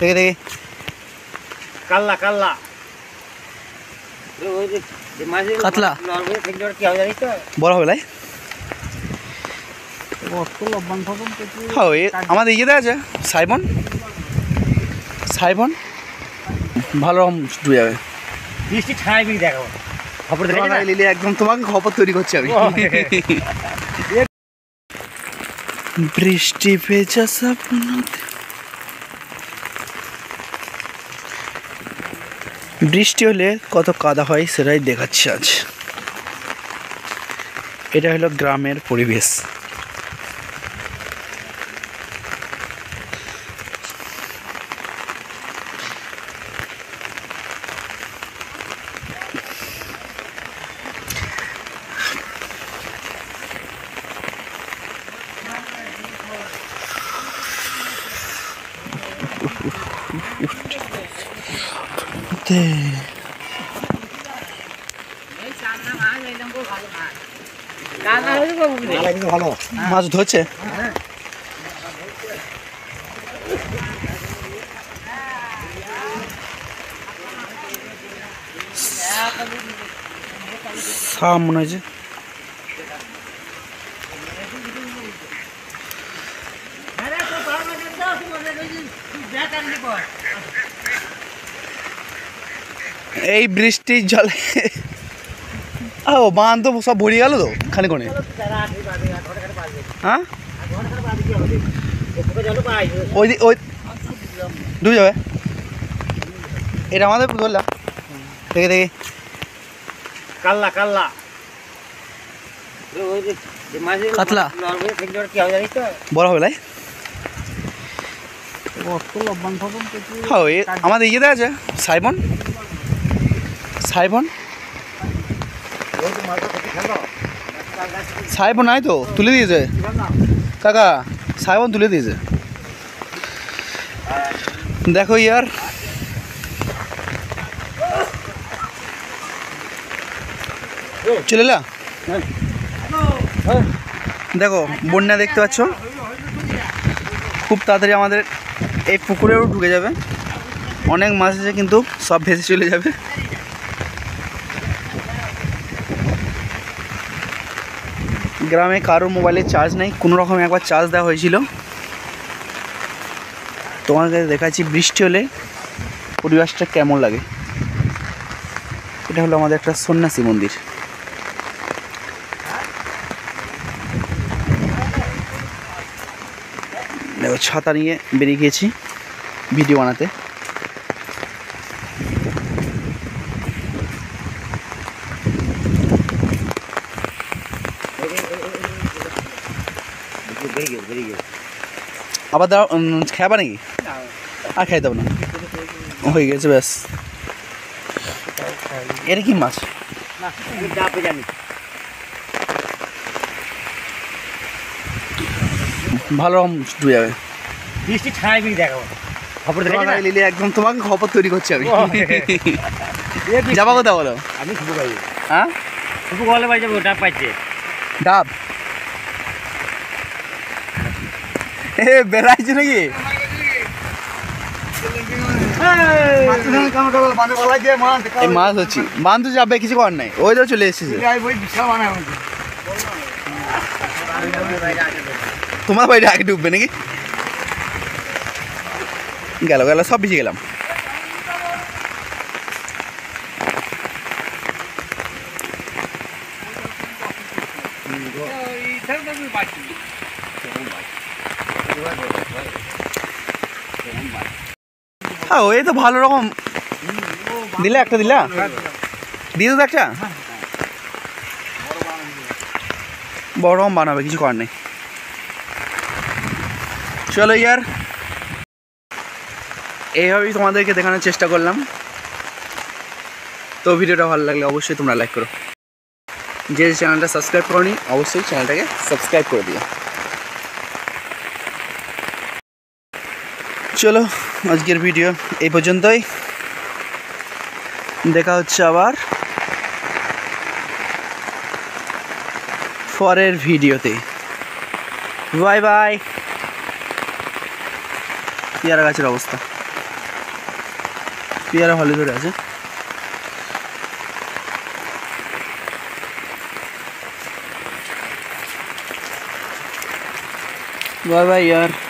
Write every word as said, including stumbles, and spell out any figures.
দেখে দেখে কাল্লা কাল্লা কাতলা বড় হবে লাই হ্যাঁ আমাদের ইয়েতে আছে সাইবন সাইবন ভালো রকম ডুবে যাবে বৃষ্টি ছাড়াই দেখো খবর লিলে একদম তোমাকে খবর তৈরি করছি আমি বৃষ্টি ভেজা স্বপ্নতে বৃষ্টি হলে কত কাদা হয় সেটাই দেখাচ্ছি আজ। এটা হলো গ্রামের পরিবেশ। মাছ ধরছে মনে হয়েছে এই বৃষ্টির জলে ও বাঁধ তো সব ভরিয়ে গেল তো খানে কোনে হ্যাঁ ওই ওই ডুবে যাবে এটা আমাদের ধরলাম দেখে দেখে কাল্লা কাল্লা কাতলা বড় হবে লাই হ্যাঁ আমাদের ইয়েতে আছে সাইবন সাইবন সাইবন নাই তো তুলে দিয়েছে কাকা সাইবন তুলে দিয়েছে দেখো ইয়ার চলে এলা দেখো বন্যা দেখতে পাচ্ছ খুব তাড়াতাড়ি আমাদের এই পুকুরেও ঢুকে যাবে অনেক মাছ আছে কিন্তু সব ভেসে চলে যাবে গ্রামে কারোর মোবাইলে চার্জ নেই কোনো রকম একবার চার্জ দেওয়া হয়েছিল তোমাকে দেখাচ্ছি বৃষ্টি হলে পরিবেশটা কেমন লাগে এটা হলো আমাদের একটা সন্ন্যাসী মন্দির দেখো ছাতা নিয়ে বেরিয়ে গিয়েছি ভিডিও বানাতে আবার দাও খাবা নাকি আর খাই দেবো না হয়ে গেছে ব্যাস এটা কি মাছ ভালো রকম ডুবে যাবে বৃষ্টি ছাড়াই দেখো খবর লিলে একদম তোমাকে খবর তৈরি করছি আমি যাবা কোথাও বলো আমি শুভ ভাই হ্যাঁ শুভ বলে ভাই যাবো ডাব পাইছে ডাব এ বেড়াইছে নাকি মাছ হচ্ছে বান্ধু যাবে কিছু করার নাই ওই তো চলে এসেছে তোমার বাড়িতে আগে ডুববে নাকি গেল গেল সব ভিজে গেলাম হ্যাঁ ওই তো ভালো রকম দিলে একটা দিলা দিয়ে তো একটা বড় রকম বানাবে কিছু করার নেই চলো ইয়ার এইভাবেই তোমাদেরকে দেখানোর চেষ্টা করলাম তো ভিডিওটা ভালো লাগলে অবশ্যই তোমরা লাইক করো যে চ্যানেলটা সাবস্ক্রাইব করোনি অবশ্যই চ্যানেলটাকে সাবস্ক্রাইব করে দিও চলো আজকের ভিডিও এই পর্যন্তই দেখা হচ্ছে আবার পরের ভিডিওতে বাই বাই পেয়ারা গাছের অবস্থা পেয়ারা ভালো ধরে আছে। बाय बाय यार।